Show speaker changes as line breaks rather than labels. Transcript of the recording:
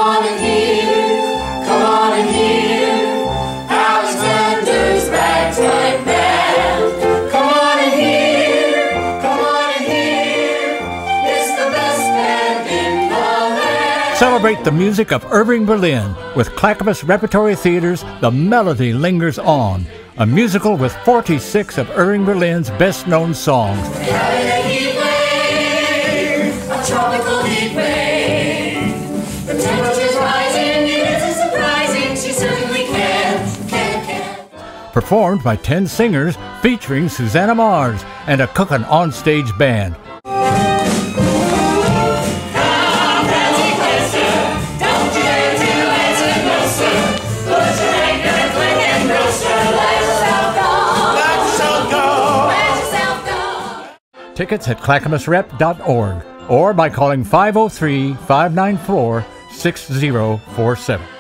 on and hear, come on and hear Alexander's ragtime band. Come on and hear, come on and hear, it's the best band in the land.
Celebrate the music of Irving Berlin with Clackamas Repertory Theater's The Melody Lingers On, a musical with 46 of Irving Berlin's best-known songs.
Tropical heat wave. The temperature's rising, it isn't surprising, she certainly can.
Performed by 10 singers featuring Susanna Mars and a cookin' onstage band. Tickets at clackamasrep.org or by calling 503-594-6047.